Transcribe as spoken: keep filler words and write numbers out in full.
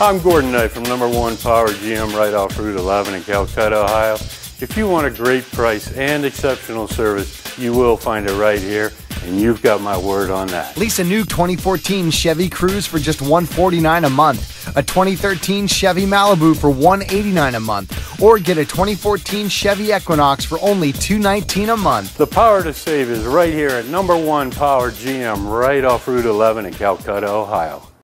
I'm Gordon Knight from number one Power G M right off Route eleven in Calcutta, Ohio. If you want a great price and exceptional service, you will find it right here, and you've got my word on that. Lease a new twenty fourteen Chevy Cruze for just one hundred forty-nine dollars a month, a twenty thirteen Chevy Malibu for one hundred eighty-nine dollars a month, or get a twenty fourteen Chevy Equinox for only two hundred nineteen dollars a month. The power to save is right here at number one Power G M right off Route eleven in Calcutta, Ohio.